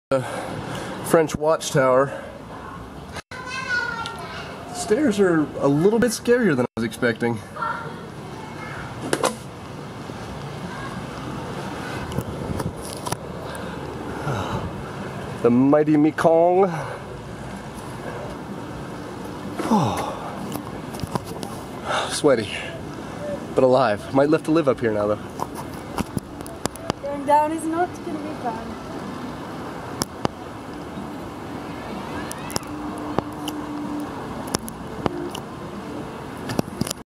French watchtower. Stairs are a little bit scarier than I was expecting. The mighty Mekong. Oh. Sweaty, but alive. Might live to live up here now, though. Going down is not going to be fun.